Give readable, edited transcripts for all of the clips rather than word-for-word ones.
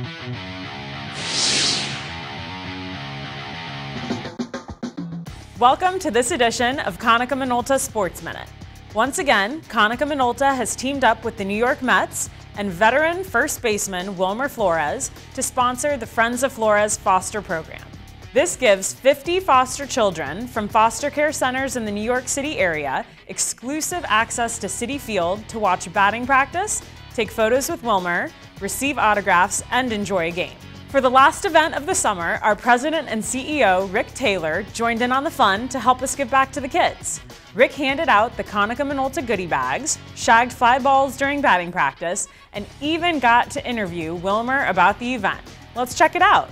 Welcome to this edition of Konica Minolta Sports Minute. Once again, Konica Minolta has teamed up with the New York Mets and veteran first baseman Wilmer Flores to sponsor the Friends of Flores foster program. This gives 50 foster children from foster care centers in the New York City area exclusive access to Citi Field to watch batting practice, take photos with Wilmer, receive autographs, and enjoy a game. For the last event of the summer, our president and CEO, Rick Taylor, joined in on the fun to help us give back to the kids. Rick handed out the Konica Minolta goodie bags, shagged fly balls during batting practice, and even got to interview Wilmer about the event. Let's check it out.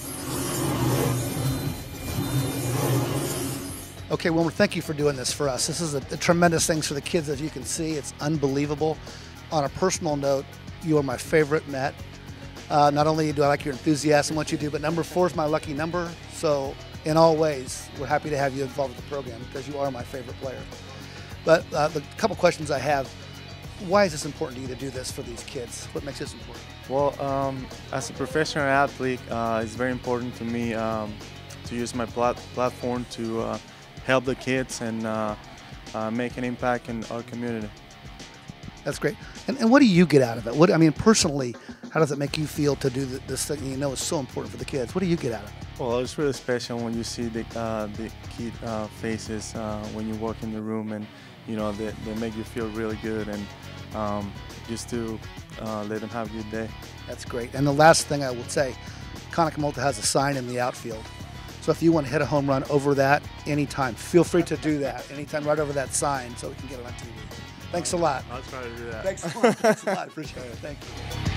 Okay, Wilmer, thank you for doing this for us. This is a tremendous thing for the kids, as you can see. It's unbelievable. On a personal note, you are my favorite Met. Not only do I like your enthusiasm, what you do, but number 4 is my lucky number. So in all ways, we're happy to have you involved with the program because you are my favorite player. But the couple questions I have, why is this important to you to do this for these kids? What makes this important? Well, as a professional athlete, it's very important to me to use my platform to help the kids and make an impact in our community. That's great. And what do you get out of it? I mean, personally, how does it make you feel to do this thing you know is so important for the kids? What do you get out of it? Well, it's really special when you see the kid faces when you walk in the room, and you know they make you feel really good, and just to let them have a good day. That's great. And the last thing I would say, Konica Minolta has a sign in the outfield. So if you want to hit a home run over that anytime, feel free to do that anytime, right over that sign, so we can get it on TV. Thanks a lot. I'll try to do that. Thanks a lot. Thanks a lot. Appreciate it. Thank you.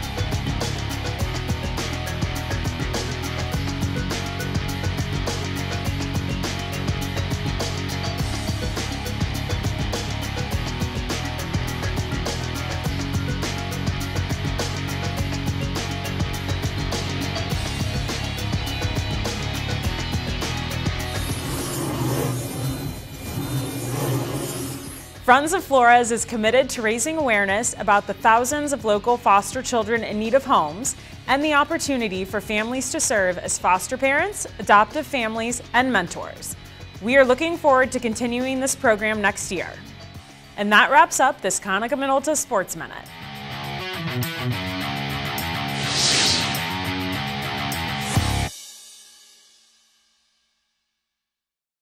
Friends of Flores is committed to raising awareness about the thousands of local foster children in need of homes and the opportunity for families to serve as foster parents, adoptive families, and mentors. We are looking forward to continuing this program next year. And that wraps up this Konica Minolta Sports Minute.